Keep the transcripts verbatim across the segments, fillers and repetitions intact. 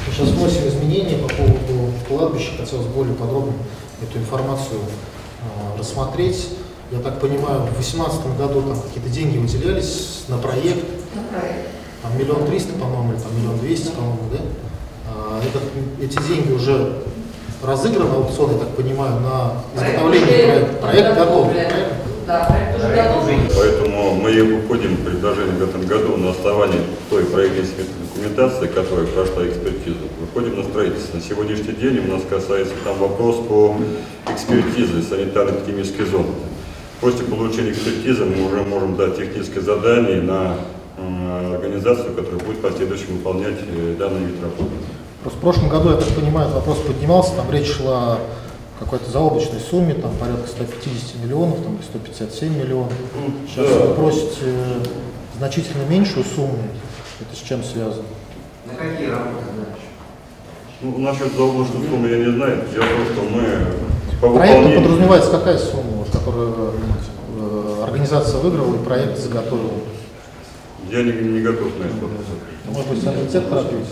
Сейчас вносим изменения по поводу кладбища. Хотелось более подробно эту информацию э, рассмотреть. Я так понимаю, в две тысячи восемнадцатом году там какие-то деньги выделялись на проект. На проект. Там миллион триста, по-моему, или там миллион двести, по-моему, да? А, это, эти деньги уже разыграны, аукцион, я так понимаю, на изготовление проекта. Проект готов, правильно? Да, проект уже готов. Поэтому мы и выходим в предложение в этом году на основании той проектной документации, которая прошла экспертизу. Выходим на строительство. На сегодняшний день у нас касается там вопрос по экспертизе санитарно-эпидемической зоны. После получения экспертизы мы уже можем дать техническое задание на э, организацию, которая будет в последующем выполнять э, данный вид работы. Просто в прошлом году, я так понимаю, этот вопрос поднимался, там речь шла о какой-то заоблачной сумме, там порядка ста пятидесяти миллионов, там сто пятьдесят семь миллионов. Сейчас да. Вы просите значительно меньшую сумму. Это с чем связано? На какие работы дальше? Ну, насчет заоблачной суммы я не знаю. Дело в том, что мы по проекту выполнению... подразумевается какая сумма, которую э, организация выиграла и проект заготовила? Я не, не готов на это вопрос. Может быть, санитет торопились?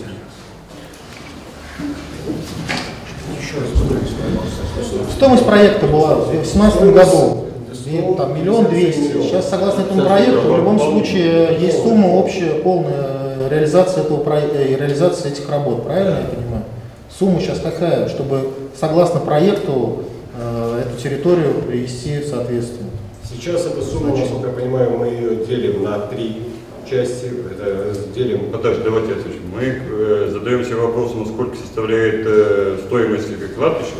Стоимость проекта была в две тысячи восемнадцатом году там миллион двести. Сейчас, согласно этому проекту, в любом случае есть сумма общая, полная реализация этого проекта и реализация этих работ. Правильно я понимаю? Сумма сейчас какая, чтобы согласно проекту э, эту территорию привести в соответствие? Сейчас эта сумма, насколько я понимаю, мы ее делим на три части. Это делим. Подожди, давайте отвечу. Мы э, задаемся вопросом, сколько составляет э, стоимость кладбища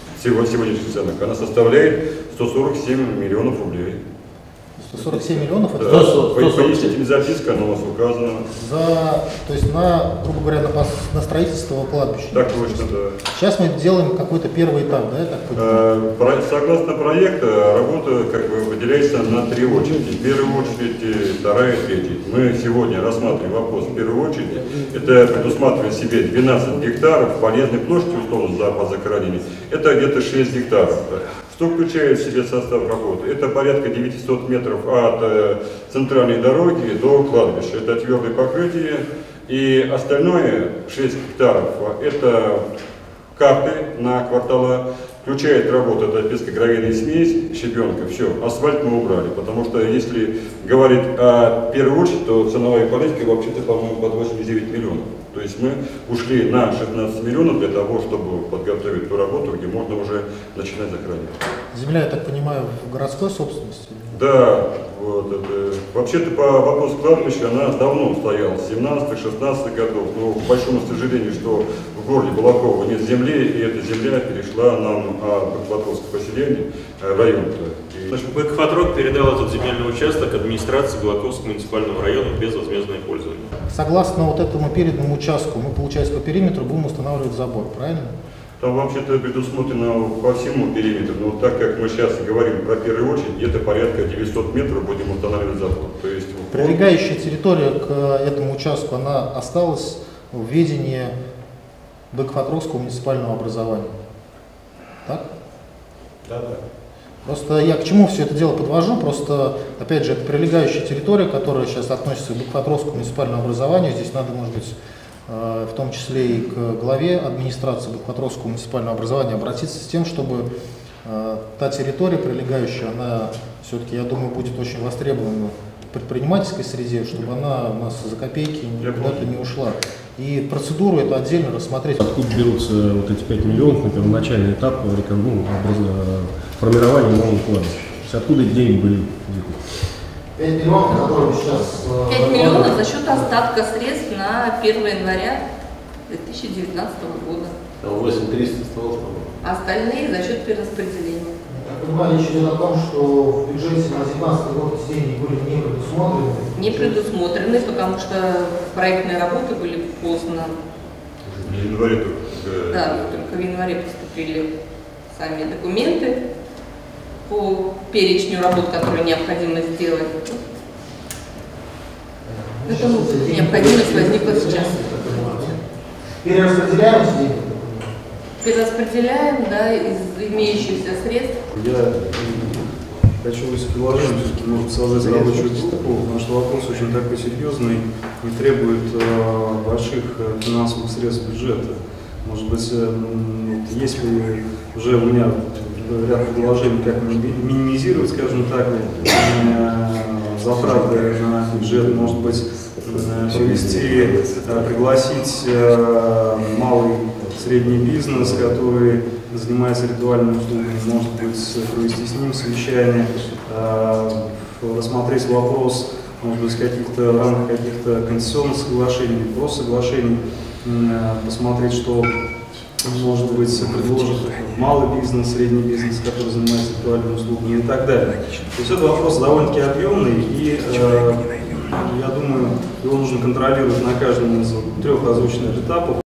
в сегодняшних ценах. Она составляет сто сорок семь миллионов рублей. сто сорок семь миллионов? Да, это сто сорок семь. Пояснительная записка, она у нас указана. За, то есть на, грубо говоря, на, на строительство кладбища. Так точно, да. Сейчас мы делаем какой-то первый этап, да, я так понимаю? Э, согласно проекту, работа как бы выделяется на три очереди. В первую очередь, вторая, третья. Мы сегодня рассматриваем вопрос в первую очередь. Это предусматривает в себе двенадцать гектаров полезной площади, условно, запас захоронений. Это где-то шесть гектаров. Что включает в себе состав работы? Это порядка девятисот метров от э, центральной дороги до кладбища. Это твердое покрытие. И остальное, шесть гектаров, это карты на квартала. Включает работу, это пескогравийная смесь, щебенка, все. Асфальт мы убрали, потому что если говорить о первую очередь, то ценовая политика вообще-то, по-моему, под восемьдесят девять миллионов. То есть мы ушли на шестнадцать миллионов для того, чтобы подготовить ту работу, где можно уже начинать захоронить. Земля, я так понимаю, в городской собственности? Да, вот это. Вообще-то по вопросу кладбища она давно стояла, с семнадцатых-шестнадцатых годов, но к большому сожалению, что в городе Балаково нет земли, и эта земля перешла нам от Бык-Фаторского поселения в район. Значит, Бык-Фаторг передал этот земельный участок администрации Балаковского муниципального района без возмездное пользование. Согласно вот этому переданному участку, мы, получается, по периметру будем устанавливать забор, правильно? Там вообще-то предусмотрено по всему периметру, но так как мы сейчас говорим про первую очередь, где-то порядка девятисот метров будем устанавливать забор. То есть, прилегающая территория к этому участку, она осталась в ведении Бык-Фаторского муниципального образования. Так? Да, да. Просто я к чему все это дело подвожу, просто, опять же, это прилегающая территория, которая сейчас относится к Бык-Фаторскому муниципальному образованию. Здесь надо, может быть, в том числе и к главе администрации Бык-Фаторского муниципального образования обратиться с тем, чтобы та территория прилегающая, она все-таки, я думаю, будет очень востребована в предпринимательской среде, чтобы она у нас за копейки куда-то не ушла. И процедуру это отдельно рассмотреть. Откуда берутся вот эти пять миллионов на первоначальный этап ну, формирования нового кладбища? То есть откуда эти деньги были? пять миллионов, которые сейчас... пять миллионов за счет остатка средств на первое января две тысячи девятнадцатого года. восемь триста осталось, по-моему. Остальные за счет перераспределения. Я понимаю, речь идет о том, что в бюджете на две тысячи девятнадцатый год эти деньги были не предусмотрены. Не предусмотрены, потому что проектные работы были поздно. В январе только. Да, только в январе поступили сами документы по перечню работ, которые необходимо сделать. Поэтому необходимость возникла сейчас. Перераспределяем деньги? Перераспределяем, да, из имеющихся средств. Я хочу предложить, все-таки, может, создать рабочую группу, потому что вопрос очень такой серьезный и требует э, больших э, финансовых средств бюджета. Может быть, э, есть ли уже у меня ряд предложений, как минимизировать, скажем так, э, затраты на бюджет, может быть, э, перевести, э, пригласить э, малый средний бизнес, который занимается ритуальными услугами, может быть, провести с ним совещание, э, рассмотреть вопрос, может быть, каких-то, в рамках каких-то концессионных соглашений, просто соглашений, э, посмотреть, что, может быть, предложит малый бизнес, средний бизнес, который занимается ритуальными услугами и так далее. То есть это вопрос довольно-таки объемный, и э, я думаю, его нужно контролировать на каждом из трех озвученных этапов.